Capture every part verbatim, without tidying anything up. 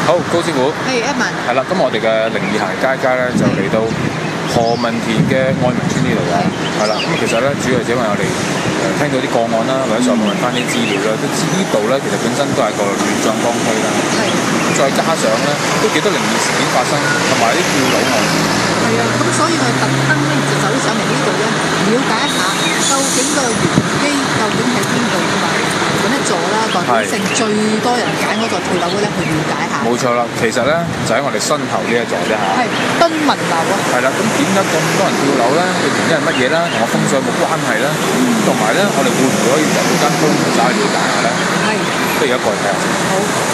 好，高師傅。 係一文。 係啦，咁我哋嘅靈異行街街咧就嚟到何文田嘅愛民村呢度啦。係啦，咁其實咧主要係因為我哋誒聽到啲個案啦，或者上網問翻啲資料啦，都知呢度咧其實本身都係個亂葬崗區啦。係。再加上咧都幾多靈異事件發生，同埋啲跳樓案。 係啊，咁所以我哋特登咧就走上嚟呢度咧，了解一下究竟個玄機究竟喺邊度㗎嘛？揾一座啦，代表性最多人揀嗰座跳樓嘅咧，去了解下。 冇錯啦，其實咧就喺我哋身後呢一座啫嚇。 係敦文樓啊。係啦，咁點解咁多人跳樓咧？嘅原因係乜嘢啦？同我風水有冇關係啦？同埋咧，我哋會唔會可以由間風水走去了解下咧？係。不如一個嚟睇下先。好。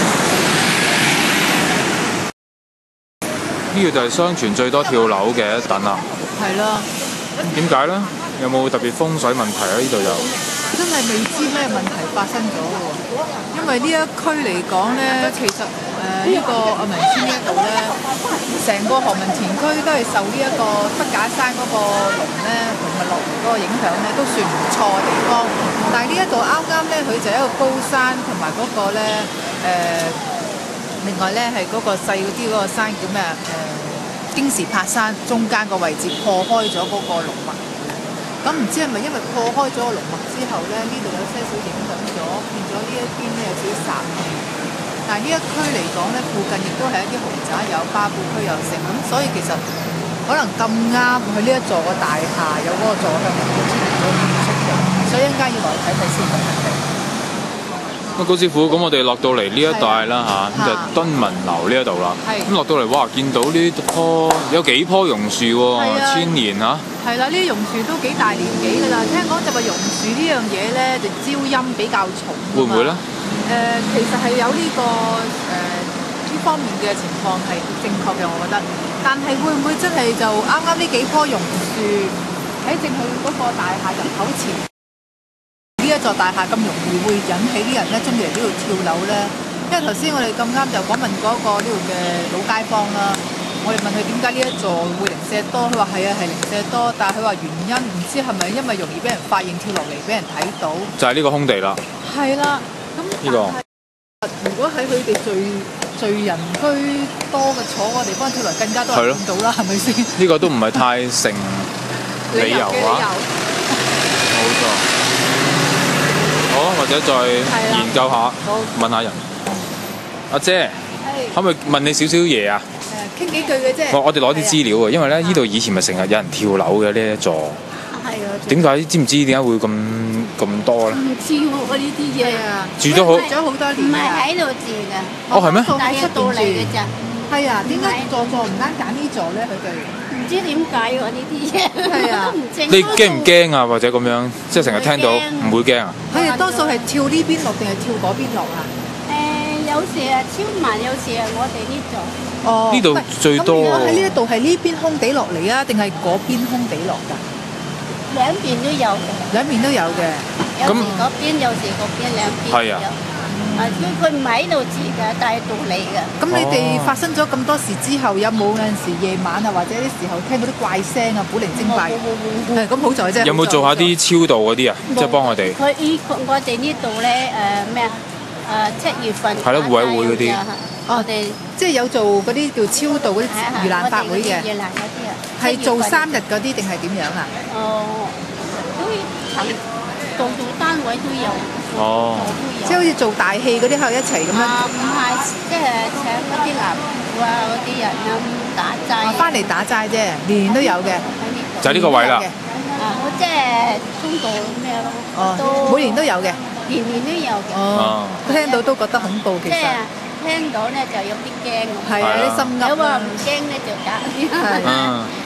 呢個就係相傳最多跳樓嘅一等啦。係啦。點解咧？有冇特別風水問題啊？呢度有。 真係未知咩問題發生咗喎，因為呢一區嚟講咧，其實誒呢、呃這個愛民村呢一度咧，成個何文田區都係受呢一個筆架山嗰個龍咧同埋落嚟嗰個影響咧，都算唔錯嘅地方。但係呢一度啱啱咧，佢就係一個高山同埋嗰個咧誒、呃，另外咧係嗰個細嗰啲嗰個山叫咩啊？誒、呃、京士柏山中間個位置破開咗嗰個龍脈。咁唔知係咪因為破開咗個龍脈之後咧，呢度有些少影響咗，變咗呢一邊咧有少少煞氣。但係呢一區嚟講咧，附近亦都係一啲豪宅，有巴布區又成，咁所以其實可能咁啱佢呢一座個大廈有嗰個座向嚟到出嚟咗唔出奇，所以一陣間要落去睇睇先咁樣嘅。 咁高師傅，咁我哋落到嚟呢一帶啦嚇，咁就敦文樓呢一度啦。咁落到嚟，哇！見到呢棵有幾棵榕樹喎，千年嚇。 係啦，呢啲榕樹都幾大年紀㗎啦。聽講就話榕樹呢樣嘢咧，就招陰比較重。 會唔會咧？ 誒、呃，其實係有呢、這個誒呢、呃、方面嘅情況係正確嘅，我覺得。但係會唔會真係就啱啱呢幾棵榕樹喺正去嗰個大廈入口前？呢一座大廈咁容易會引起啲人咧中意嚟呢度跳樓咧？因為頭先我哋咁啱就訪問過一個呢度嘅老街坊啦，我哋問佢點解呢一座會零舍多，佢話係啊係零舍多，但係佢話原因唔知係咪因為容易俾人發現跳落嚟俾人睇到？就係呢個空地啦。係啦，咁呢個如果喺佢哋聚聚人居多嘅坐嘅地方跳落嚟，更加多人見到啦，係咪先？ 呢個都唔係太成理由啊。冇錯。好，或者再研究下，問下人。阿姐，可唔可以問你少少嘢啊？誒，傾幾句嘅啫。我我哋攞啲資料啊，因為咧呢度以前咪成日有人跳樓嘅呢一座。係啊。點解？知唔知點解會咁咁多咧？唔知喎，呢啲嘢啊。住咗好。住咗好多年。唔係喺度住㗎。哦，係咩？但係出到嚟嘅咋。係啊，點解座座唔啱揀呢座咧？佢哋。唔知點解喎呢啲嘢，係啊，你驚唔驚啊？或者咁樣，即係成日聽到，唔會驚啊？ 佢哋多數係跳呢邊落定係跳嗰邊落啊？ 誒，有時啊超慢，有時啊我哋呢度。 哦， 呢度最多。咁如果喺呢一度係呢邊空地落嚟啊，定係嗰邊空地落㗎？ 兩邊都有嘅。 兩邊都有嘅。 有時嗰邊，有時嗰邊，兩邊都有。啊！佢佢唔喺度住㗎，但係到嚟㗎。 咁你哋發生咗咁多事之後，有冇有陣時夜晚啊，或者啲時候聽到啲怪聲啊、古靈精怪？係咁好在啫。 有冇做下啲超度嗰啲啊？即係幫我哋。 佢依我哋呢度咧誒咩啊？誒七月份。 係咯，互委會嗰啲。 我哋即係有做嗰啲叫超度嗰啲盂蘭法會嘅。 盂蘭嗰啲啊。 係做三日嗰啲定係點樣啊？ 哦，都係度度單位都有。 哦， 即係好似做大戲嗰啲喺度一齊咁樣。 啊，唔係，即係請嗰啲南婦啊嗰啲人啊打齋。 翻嚟打齋啫，年年都有嘅。 就係呢個位啦。 啊，我即係通道咩咯？ 哦，每年都有嘅。 年年都有嘅。 哦，聽到都覺得恐怖其實。 即係聽到咧就有啲驚。 係啊，有啲心噏。 有話唔驚咧就假啲。係。